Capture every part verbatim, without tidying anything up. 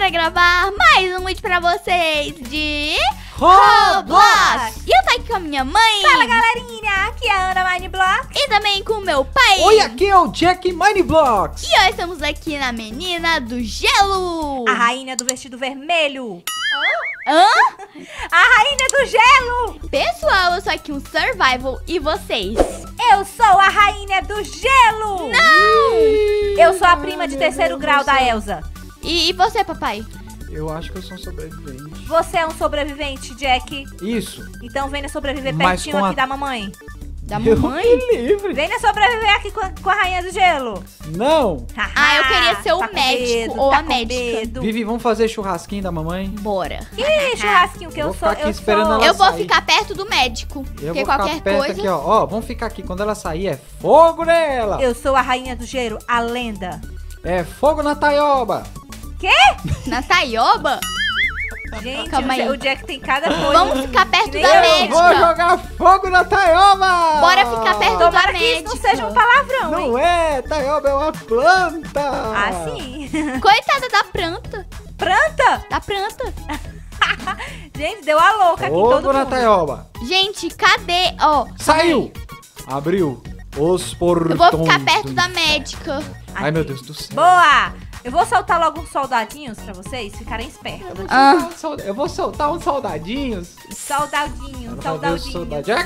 para gravar mais um vídeo pra vocês de Roblox! E eu tô aqui com a minha mãe. Fala, galerinha, aqui é a Ana Mineblox. E também com o meu pai. Oi, aqui é o Jack Mineblox. E hoje estamos aqui na Menina do Gelo. A rainha do vestido vermelho. Hã? A rainha do gelo. Pessoal, eu sou aqui um survival e vocês? Eu sou a rainha do gelo. Não! Eu sou a prima de terceiro grau da Elsa. E, e você, papai? Eu acho que eu sou um sobrevivente. Você é um sobrevivente, Jack? Isso. Então venha sobreviver Mas pertinho com a- aqui da mamãe. Da Deus mamãe? me livre. Venha sobreviver aqui com a, com a rainha do gelo. Não. Ah, eu queria ser o Tá com médico medo, ou tá a com médica. medo. Vivi, vamos fazer churrasquinho da mamãe? Bora. Que churrasquinho que eu Vou sou. ficar aqui Eu esperando sou... ela Eu vou sair. ficar perto do médico. Eu porque vou ficar qualquer perto coisa. aqui, ó. Ó, vamos ficar aqui. Quando ela sair, é fogo nela. Eu sou a rainha do gelo, a lenda. É fogo na taioba. Na taioba? Gente, Calma o, Ja- aí. o Jack tem cada coisa. Vamos ficar perto Que da nem eu. Eu vou médica. jogar fogo na taioba. Bora ficar perto da Tomara que isso não médica. seja um palavrão, hein? Não é, taioba é uma planta. Ah, sim. Coitada da planta. Planta? Da planta. Gente, deu a louca aqui em Fogo todo na mundo. taioba. Gente, cadê? Ó, Saiu. Abriu os portões. eu vou ficar perto do da inferno. médica. Ai, meu Deus do céu. Boa! Eu vou soltar logo uns soldadinhos pra vocês ficarem espertos. Ah. Eu vou soltar uns soldadinhos. Soldadinho, Ela vai ver os soldadinho. soldadinhos.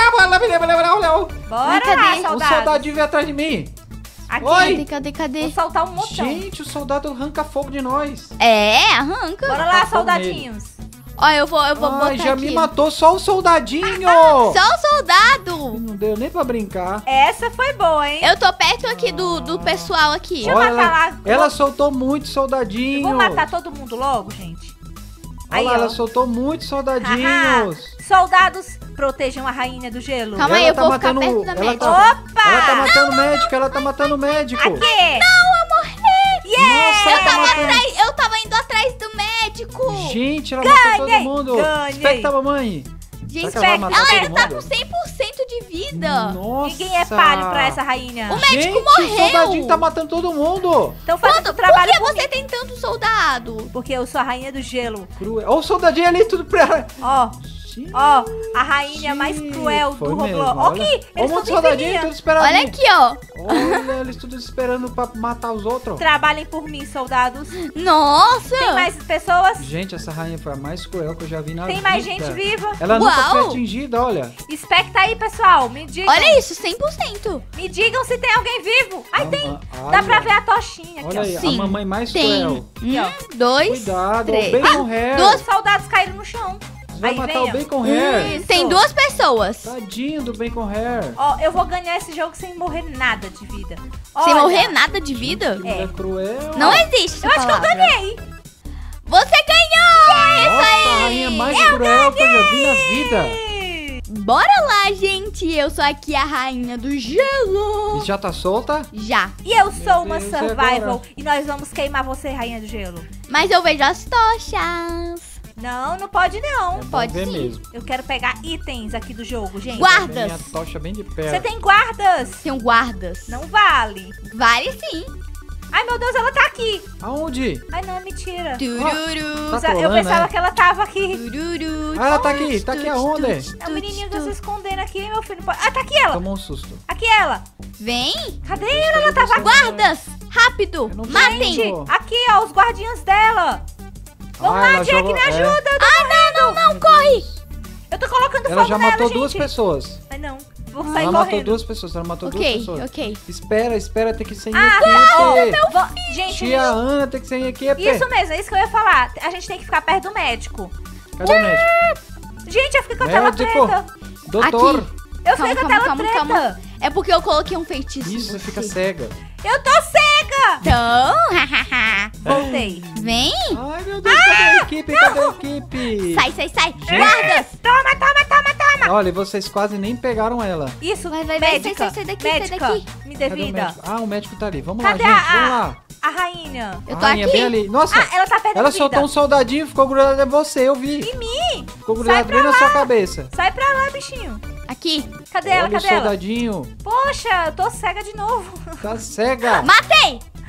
Ah, Bora Cadê? lá, Um Um soldado. soldadinho veio atrás de mim. Aqui, Oi. Cadê, cadê, cadê? vou soltar um montão. Gente, o soldado arranca fogo de nós. É, arranca. Bora Tá lá, fogo soldadinhos. Ó, eu vou, eu vou Ai, botar já aqui. me matou só o soldadinho. Só o soldado. Não deu nem pra brincar. Essa foi boa, hein? Eu tô perto aqui do, do pessoal aqui. Deixa eu Olha, matar lá. ela, ela soltou muito soldadinho. Vou matar todo mundo logo, gente. Olha Aí, lá, ó. ela soltou muitos soldadinhos. Soldados, protejam a rainha do gelo. Calma aí, Ela eu tá vou ficar matando- perto da ela médica. tá- Opa! Ela tá matando o médico, ela tá matando o médico. Aqui! Não, eu morri! Yeah! Nossa, Eu ela tá tava, matando... atrás, eu tava indo atrás do médico. Gente, ela matou todo Ganhei, mundo. ganhei. Especta, mamãe. Gente, Será que ela vai ela matar ainda todo tá mundo? com cem por cento de vida. Nossa. Ninguém é palho pra essa rainha. O médico Gente, morreu. o soldadinho tá matando todo mundo. Então fazendo Por trabalho que por você mim. tem tanto soldado? Porque eu sou a rainha do gelo. Cruel. Olha o soldadinho ali, tudo pra... Ó, Gente, ó, a rainha mais cruel foi do mesmo, Roblox. Ó olha. aqui, Olha eles um monte de estão soldadinho, tudo esperando. Olha aqui, ó. Olha, eles tudo esperando pra matar os outros. Trabalhem por mim, soldados. Nossa. Tem mais pessoas? Gente, essa rainha foi a mais cruel que eu já vi na vida. Tem mais gente viva? Ela nunca Uau. foi atingida, olha. Especta aí, pessoal. Me digam. Olha isso, cem por cento. Me digam se tem alguém vivo. Aí Ah, tem. ah, Dá olha. pra ver a tochinha aqui, Olha ó. aí, Sim, a mamãe mais Tem cruel. um, dois, Cuidado, três. o bacon hair. duas- Os soldados caíram no chão. Vai Aí matar vem, o ó. bacon hair. Isso. Tem duas pessoas. Tadinho do bacon hair. Ó, eu vou ganhar esse jogo sem morrer nada de vida. Sem Olha, morrer nada de vida? Que É. mulher cruel. Não existe essa Eu acho que eu palavra. ganhei. Você ganhou! Nossa, a rainha mais cruel que eu já vi na vida. Bora lá, gente. Eu sou aqui a rainha do gelo. E já tá solta? Já. E eu sou uma Deus, e survival. agora? E nós vamos queimar você, rainha do gelo. Mas eu vejo as tochas. Não, não pode não. É bom Pode ver sim. mesmo. Eu quero pegar itens aqui do jogo, gente. Guarda. Tem Guardas. a tocha bem de perto. Você tem guardas? Tem guardas. Não vale. Vale sim. Ai, meu Deus, ela tá aqui. Aonde? Ai, não, é mentira. Tururu. Tá Eu colando, pensava é? que ela tava aqui. Tururu. Ah, ela tá aqui. Tá aqui aonde? É o menininho tá se escondendo aqui, meu filho. Ah, tá aqui ela. Tomou um susto. Aqui ela. Vem. Cadê ela? Ela tava aqui. Guardas. Rápido. Eu não Matem. sei. Gente, aqui, ó, os guardinhas dela. Vamos Ah, lá, ela Jack, jogou- me é. ajuda. Eu tô Ah, não, não, não. Corre. Eu tô colocando Ela fogo já nela, matou gente. duas pessoas. Mas não, vou sair Ela matou correndo. duas pessoas. Ela matou duas Ok, pessoas. ok. Espera, espera, tem que ser em Ah, equipe. Vou- Gente, Tia Ana tem que ser em equipe. isso mesmo, é isso que eu ia falar. A gente tem que ficar perto do médico. Cadê o médico? Gente, eu fiquei com a tela Médico. preta. Doutor. Aqui. Eu Calma, fiquei com a calma, tela calma, preta. calma. É porque eu coloquei um feitiço. em Isso, você fica você. cega. Eu tô cega. Então, hahaha. Voltei. Vem. Ai, meu Deus, cadê a equipe? Cadê a equipe? Sai, sai, sai. Guardas. Toma, toma, toma, toma. Olha, vocês quase nem pegaram ela. Isso, Vai, vai, vai, médica. sai, sai, sai daqui, sai médica, daqui. me dê Cadê o vida. médico? Ah, o médico tá ali. Vamos Cadê lá, a, gente. Vamos a, lá. a rainha? Eu A tô rainha aqui. bem ali. Nossa, Ah, ela tá perdendo ela vida. soltou um soldadinho e ficou grudado em você, eu vi. Em mim. Ficou Sai grudado pra bem na lá. sua cabeça. Sai pra lá, bichinho. Aqui. Cadê ela? Olha o Cadê ela? soldadinho. Poxa, eu tô cega de novo. Tá cega. Matei.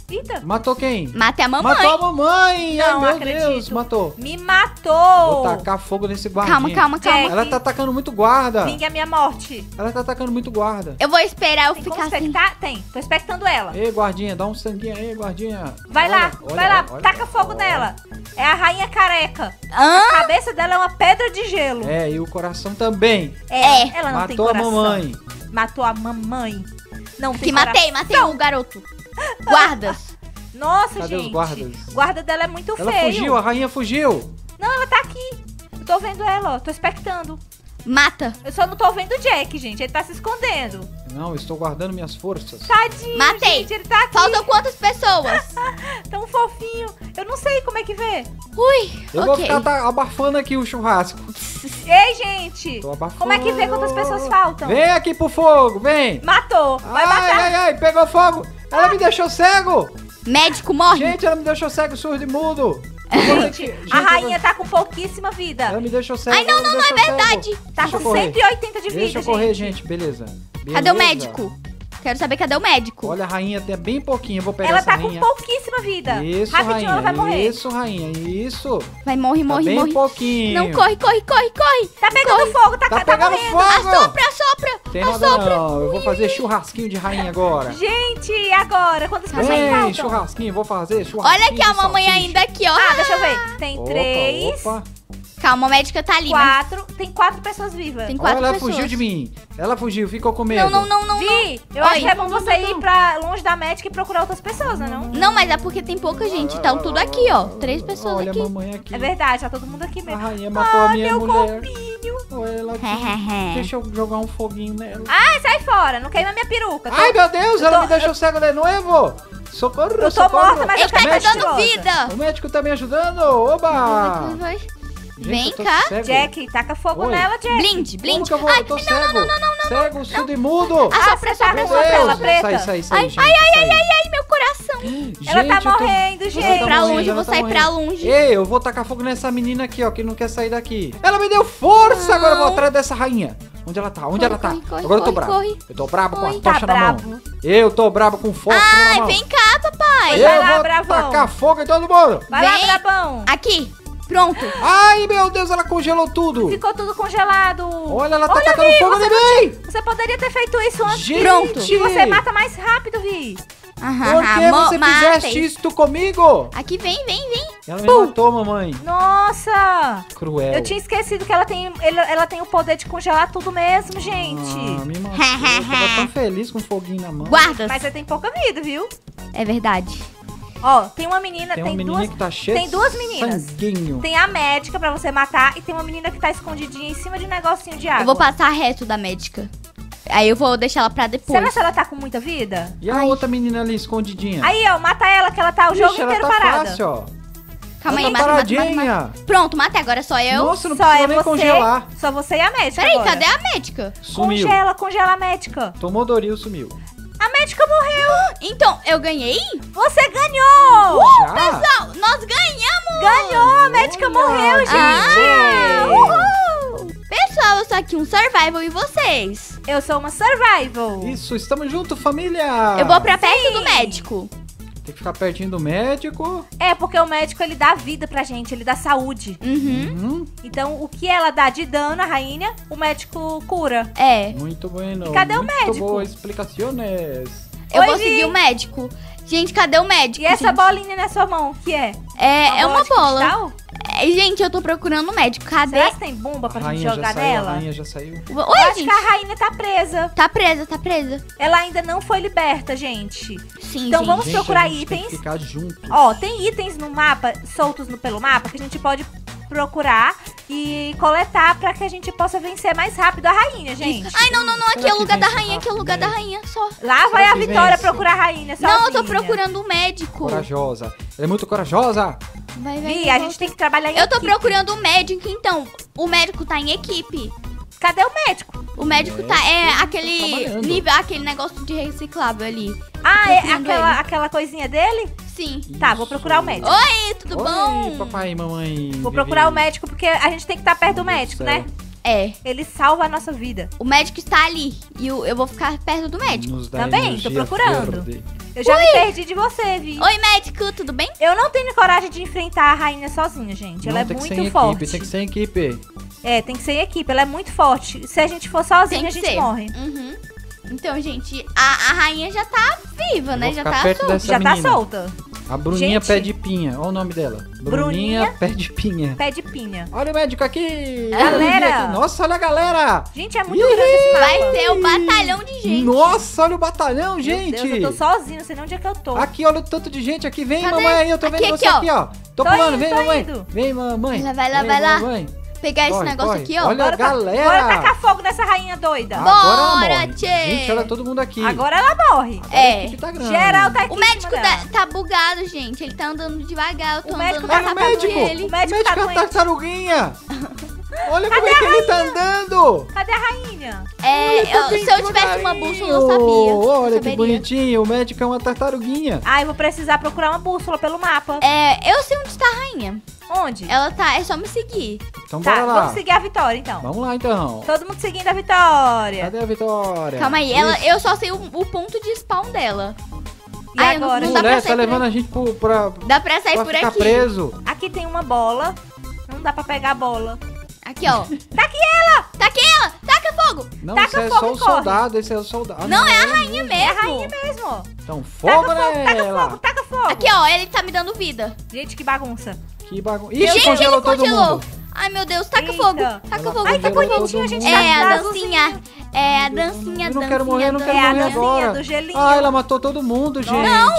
Eita. Matou quem? Matei a mamãe. Matou a mamãe! Não Ai, meu acredito. Deus, matou. Me Vou matou. tacar fogo nesse guardinha. Calma, calma, calma. Jack. Ela tá atacando muito guarda. Vingue a minha morte. Ela tá atacando muito guarda. Eu vou esperar eu Tem ficar como assim. expectar? Tem. Tô expectando ela. Ei, guardinha, dá um sanguinho aí, guardinha. Vai Olha, lá, olha, vai lá. olha, Taca olha. fogo nela. É a rainha careca. Hã? A cabeça dela é uma pedra de gelo. É, e o coração também. É. Ela não tem Matou a coração. mamãe. Matou a mamãe. Não tem Que matei, matei o garoto. Guardas. Nossa, Cadê os gente. guardas? O guarda dela é muito Ela feio. fugiu, a rainha fugiu. Não, ela tá aqui. Eu tô vendo ela, ó. Tô expectando. Mata. Eu só não tô vendo o Jack, gente. Ele tá se escondendo. Não, eu estou guardando minhas forças. Tadinho, Matei. gente. Ele tá aqui. Faltam quantas pessoas? Tão fofinho. Eu não sei como é que vê. Ui, Eu vou ok. ficar tá, abafando aqui o churrasco. Ei, gente. Tô abafando. Como é que vê quantas pessoas faltam? Vem aqui pro fogo, vem. Matou. Vai Ai, matar. ai, ai, pegou fogo. Ela me deixou cego. Médico morre. Gente, ela me deixou cego, surdo e mudo. Eu vou ter que- A gente, rainha eu tá com pouquíssima vida. vou- Ela me deixou cego. Ai, não, ela me não, não, é deixou cego. verdade. Tá Deixa eu com correr. cento e oitenta de vida, Deixa eu gente. correr, gente, beleza. Cadê o Beleza. médico? Quero saber cadê o médico. Olha, a rainha tem bem pouquinho, eu vou pegar Ela essa tá com rainha. pouquíssima vida. Isso, Rapidinho rainha, ela vai morrer. isso, rainha, isso. Vai, morre, Tá morre, bem morre. pouquinho. Não, corre, corre, corre, corre. Tá pegando fogo, tá, Tá tá pegando morrendo. fogo. Assopra, assopra. Tem nada Assopra. não, eu vou fazer churrasquinho de rainha agora. Gente, e agora? Quantas pessoas Vem, faltam? churrasquinho, vou fazer churrasquinho. Olha aqui a de mamãe salsicha. ainda aqui, ó. Ah, deixa eu ver. Tem Opa, três, opa. Calma, a médica tá ali. mas- quatro. Tem quatro pessoas vivas. Tem Olha, quatro ela pessoas. fugiu de mim. Ela fugiu, ficou com medo. Não, não, não, não. Vi, eu Oi. acho que é bom você Não, não, ir não. pra longe da médica e procurar outras pessoas, né? Não? Não, mas é porque tem pouca gente. Então tudo aqui, ó. Três pessoas Olha aqui. a mamãe aqui. É verdade, tá todo mundo aqui A mesmo. rainha matou Ah, a minha meu mulher. corpinho. Olha ela aqui. Deixa eu jogar um foguinho nela. Ai, sai fora, não queima minha peruca. Tô- Ai, meu Deus, eu ela tô- me deixou cego de novo. Socorro, Eu tô socorro. morta, mas Ele eu tá tô me médico. dando vida. O médico tá me ajudando. Oba. Vai, vai. Gente, Vem eu tô cá. cego. Jack, taca fogo Oi. nela, Jack. Blind, Como blind. que eu vou? Ai, eu tô não, cego. não, não, não, não, não. Cego, surdo e mudo. Ah, Assopra, você tá assopra, com Meu uma assopra. tela Deus. preta. Sai, sai, sai, Ai, gente. ai, ai, sai. ai, ai, meu coração. Ela tá Gente, eu tô- morrendo, Você Vou gente. sair tá pra morrendo, longe, ela vou tá sair morrendo. pra longe. Ei, eu vou tacar fogo nessa menina aqui, ó, que não quer sair daqui. Ela me deu força, agora eu vou atrás dessa rainha. Onde ela tá? Onde Corre, ela tá? corre, corre, agora eu tô corre, brabo. corre. Eu tô brabo com a Corre. tocha Tá na brabo. mão. Eu tô brabo com fósforo na Ai, mão. vem cá, papai. Eu Vai lá, vou bravão. tacar fogo em todo mundo. Vai Vem. lá, brabão. Aqui. Pronto. Ai, meu Deus, ela congelou tudo. Ficou tudo congelado. Olha, ela tá Olha, tacando Vi, fogo você em não mim. Você poderia ter feito isso antes. Gente. Pronto. E você mata mais rápido, Vi. Aham, Por que aham, mo- você matei. fizeste isto comigo? Aqui, vem, vem, vem. Ela me matou, mamãe. Nossa. Cruel. Eu tinha esquecido que ela tem, ele- ela tem o poder de congelar tudo mesmo, gente. Ah, me matou. Eu tava tão feliz com um foguinho na mão. Guardas. Mas você tem pouca vida, viu? É verdade. Ó, tem uma menina, Tem tem, uma menina duas... que tá cheia tem de duas meninas. sanguinho. Tem a médica pra você matar e tem uma menina que tá escondidinha em cima de um negocinho de água. Eu vou passar reto da médica. Aí eu vou deixar ela pra depois. Será que ela tá com muita vida? E a Ai. outra menina ali escondidinha? Aí, ó, mata ela que ela tá o Ixi, jogo ela inteiro tá parada. fácil, ó. Calma ela aí, tá mata, mata, mata, paradinha. mata. Pronto, matei. Agora só eu. Nossa, não Só precisa é nem você, congelar. só você e a médica Peraí, agora. cadê a médica? Sumiu. Congela, congela a médica. Tomou Doril, sumiu. A médica morreu. Então, eu ganhei? Você ganhou. Já? Pessoal, nós ganhamos! Ganhou, a médica morreu, gente. Ah, uhul! Pessoal, eu sou aqui um survival e vocês? Eu sou uma survival. Isso, estamos juntos, família. Eu vou pra perto Sim. do médico. Tem que ficar pertinho do médico. É, porque o médico, ele dá vida pra gente, ele dá saúde. Uhum. Uhum. Então, o que ela dá de dano, a rainha, o médico cura. É. Muito bueno. Cadê o Muito médico? boas explicações. Eu Oi, vou Vi. seguir o médico. Gente, cadê o médico? E essa gente? bolinha na sua mão, o que é? É, é uma de bola. cristal? É, gente, eu tô procurando o médico. Cadê? Será que tem bomba pra A gente rainha já jogar saiu, a nela? rainha já saiu. Oi, Eu acho gente. que a rainha tá presa. Tá presa, tá presa. Ela ainda não foi liberta, gente. Sim, Então gente. vamos Gente, procurar a gente tem que itens. ficar junto. Ó, tem itens no mapa, soltos no, pelo mapa, que a gente pode procurar e coletar pra que a gente possa vencer mais rápido a rainha, gente. Ai, não, não, não. Aqui Será é o que lugar da vence rainha, aqui é o lugar da rápido, rainha, só. Lá vai Será a que Vitória vence? procurar a rainha sozinha. Não, eu tô procurando o médico. Corajosa. Ela é muito corajosa. Vai, vai, Vi, vai, a vai. gente tem que trabalhar em Eu tô equipe. procurando o médico, então. O médico tá em equipe. Cadê o médico? O médico tá. É aquele trabalhando. nível, aquele negócio de reciclável ali. Ah, é procurando aquela, ele. aquela coisinha dele? Sim. Tá, vou procurar o médico. Oi, tudo Oi, bom? papai e mamãe. Vou Vivi. procurar o médico porque a gente tem que estar perto do Meu médico, céu. né? É. Ele salva a nossa vida. O médico está ali. E eu, eu vou ficar perto do médico. Nos dá Também, energia tô procurando. verde. Eu já Ui. me perdi de você, Vi. Oi, médico, tudo bem? Eu não tenho coragem de enfrentar a rainha sozinha, gente. Ela Não, é tem que ser muito em forte. equipe, tem que ser em equipe. É, tem que ser em equipe. Ela é muito forte. Se a gente for sozinha, Tem a que gente ser. morre. Uhum. Então, gente, a, a rainha já tá viva, né? Vou Já ficar tá perto solta. dessa Já tá menina. solta. A Bruninha Gente. Pé de Pinha. Olha o nome dela. Bruninha, Bruninha Pé de Pinha. Pé de pinha. Olha o médico aqui. Galera. Olha ele aqui. Nossa, olha a galera. Gente, é muito Ih, grande esse mapa. Vai ter um batalhão de gente. Nossa, olha o batalhão, Meu gente. Deus, eu tô sozinha, não sei nem onde é que eu tô. Aqui, olha o tanto de gente aqui. Vem, Cadê? mamãe, aí. Eu tô Aqui, vendo aqui, você ó. aqui, ó. Tô, Tô pulando. indo, Vem, tô mamãe. indo. Vem, mamãe. Vai lá, vai lá, Vem, vai lá. mamãe. Pegar esse Corre, negócio corre. aqui, ó. Olha a Bora, ta- galera. bora tacar fogo nessa rainha doida. Bora, Agora ela morre. tchê. Gente, olha todo mundo aqui. Agora ela morre. A É. equipe tá grande. Geral tá aqui O em médico cima dela. tá, tá bugado, gente. Ele tá andando devagar. Eu tô O médico andando tá mais Olha o rápido que médico. ele. O médico o tá médico é a doente. tartaruguinha. Olha como é que ele tá andando. Cadê a rainha? É, Olha, tá eu- bem se eu tivesse uma devagarinho. bússola, eu sabia. Olha que Saberia. bonitinho. O médico é uma tartaruguinha. Ah, eu vou precisar procurar uma bússola pelo mapa. É, eu sei onde tá a rainha. Onde? Ela tá, é só me seguir. Então Tá, bora lá. vamos seguir a Vitória, então. Vamos lá, então. Todo mundo seguindo a Vitória. Cadê a Vitória? Calma aí, ela, Isso. eu só sei o, o ponto de spawn dela. E Ai, eu não- agora? não dá pra Mulher, sair tá por levando aqui. a gente pro, pra, Dá pra sair pra por ficar aqui. preso. Aqui tem uma bola. Não dá pra pegar a bola. Aqui, ó. Tá aqui ela! Tá aqui ela! Taca fogo! Não, Taca esse é fogo só e o corre. soldado, esse é o soldado. Não, é a não rainha É mesmo. a rainha mesmo. Então, Taca fogo fogo, taca nela. fogo, taca fogo. Aqui, ó, ele tá me dando vida. Gente, que bagunça. Que bagunça. Gente, Ixi, congelou ele todo congelou. mundo. Ai, meu Deus, taca Eita. fogo. Taca Ela fogo. Ai, que congelou todo bonitinho, a gente mundo. tá É, a na dancinha. É, a dancinha, Eu não dancinha, quero morrer, eu não quero É a morrer dancinha agora. do gelinho. Ah, ela matou todo mundo, gente.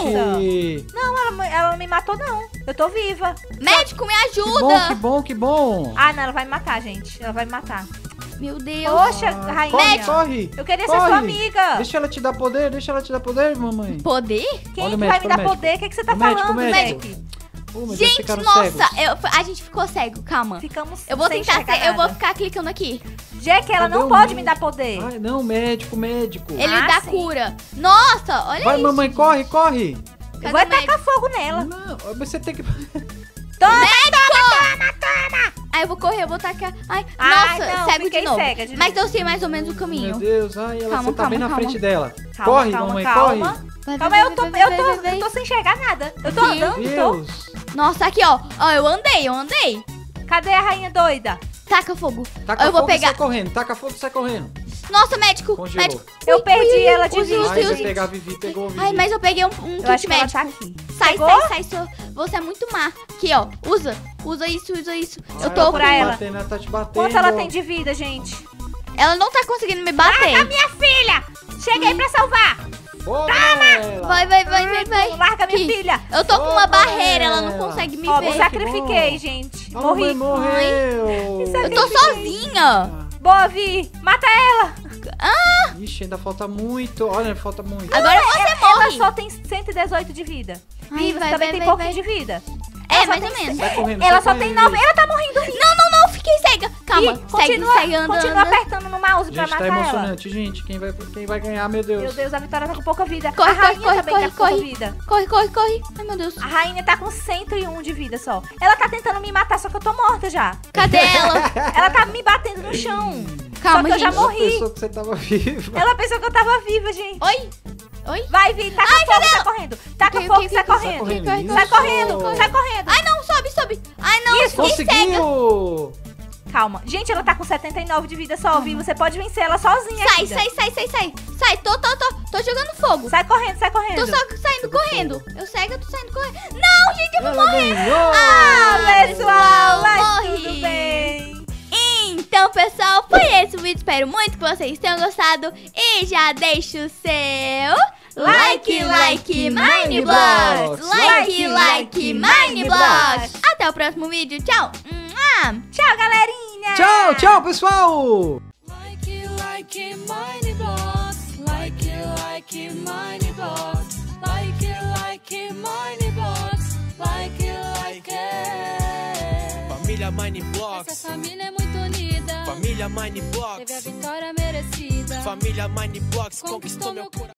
Não, ela, ela não me matou, não. Eu tô viva. Médico, me Que bom, que ajuda. bom, que bom. Ah, não, ela vai me matar, gente. Ela vai me matar. Meu Deus. Poxa, Ah, rainha. corre, corre. Eu queria ser corre. sua amiga. Deixa ela te dar poder, deixa ela te dar poder, mamãe. Poder? Quem Olha o que vai médico, me dar olha o médico. poder? O que, que você tá O médico, falando, o médico. Mac? Oh, meu Deus, Gente, ficaram nossa, cegos. eu- a gente ficou cego, calma. Ficamos Eu vou sem tentar enxergar ser, eu vou nada. ficar clicando aqui. Jack, ela Cadê não o pode me médico? dar poder. Ai, não, médico, médico. Ele Ah, dá sim. cura. Nossa, olha Vai, isso. mamãe, corre, corre. Cadê Eu vou o médico? tacar fogo nela. Não, você tem que... Toma, Ai, eu vou correr, eu vou tacar. Ai, Ai, nossa, não, cego de fiquei novo. cega de Mas novo. eu sei mais ou menos o caminho. Meu Deus, ai, ela, Calma, você tá calma, bem na calma. frente dela. Calma, corre, calma, mamãe, calma. corre. Vai, Calma, vai, eu tô, vai, vai, eu vai, tô, vai, vai. eu tô sem enxergar nada. Eu tô Aqui. andando, tô. Deus. Nossa, aqui, ó. Ó, eu andei, eu andei. Cadê a rainha doida? Taca fogo. Taca eu vou fogo e pegar. sai correndo, taca fogo e sai correndo. Nossa, médico, Congelou. médico. Eu Ui, perdi ui, ela de ui, vista, ui, Ai, ui, vai gente. pegar a Vivi, pegou a Vivi. Ai, mas eu peguei um, um Eu kit acho que ela médico. tá aqui. Sai, Pegou? sai, sai, seu- você é muito má. Aqui, ó, usa. Usa isso, usa isso. Ai, eu tô ela com... tá te ela. batendo, ela tá te batendo. Quanto ela tem de vida, gente? Ela não tá conseguindo me bater. Larga minha filha! Cheguei pra salvar! Fogo nela. Vai, vai, vai, vai, vai. Larga minha Aqui. filha! Eu tô com uma Fogo barreira, ela não nela. consegue me Ó, me ver. sacrifiquei, bom. gente. A Morri. mamãe morreu. Isso é Eu tô sozinha. Boa, Vi! Mata ela! Ah, Ixi, ainda falta muito. Olha, falta muito. agora você ela, morre. ela só tem cento e dezoito de vida. Ai, Vi, você vai, também vai, tem vai, pouquinho vai. de vida. É, Ela só mais tem ou menos. Sai correndo, Ela sai só tem correndo, nove. Vi. Ela tá morrendo, Vi! Não, não, não, fiquei cega. Calma, Ih, segue, continua, segue andando. continua apertando no mouse pra Gente, tá matar ela. emocionante, gente. Quem vai, quem vai ganhar, meu Deus. Meu Deus, a Vitória tá com pouca vida. Corre, a rainha corre, também corre, tá com pouca corre. vida. Corre, corre, corre. Ai, meu Deus. A rainha tá com cento e um de vida só. Ela tá tentando me matar, só que eu tô morta já. Cadê ela? Ela tá me batendo no chão. Calma, Só que eu já gente. Ela morri. pensou que você tava viva. Ela pensou que eu tava viva, gente. Oi? Oi? Vai, Vi, taca fogo e sai correndo. Taca Ok, fogo ok, e sai ok. correndo. correndo. Sai Isso. correndo, sai correndo. Ai, não, sobe, sobe. Ai, não, Isso, fiquei cega. Conseguiu! Calma. Gente, ela tá com setenta e nove de vida só, Vi. Você pode vencer ela sozinha Sai, ainda. sai, sai, sai, sai. Sai, tô, tô, tô. Tô jogando fogo. Sai correndo, sai correndo. Tô só saindo correndo. Eu cego, eu tô saindo correndo. Não, gente, eu vou Ela morrer. ganhou! Ah, pessoal, mas morri. tudo bem. Então, pessoal, foi esse o vídeo. Espero muito que vocês tenham gostado. E já deixa o seu like, like, Mineblogs. Like, like, Mineblogs. Até o próximo vídeo. Tchau. Mua. Tchau, galerinha. Tchau, tchau, pessoal! Like it, like it, mine blocks. Like it, like it, mine blocks. Like it, like it, mine blocks. Like it, like it. Família Mine Essa Blocks, família é muito unida. família Mine Teve a Blocks, vitória merecida. família Mine Blocks conquistou meu coração.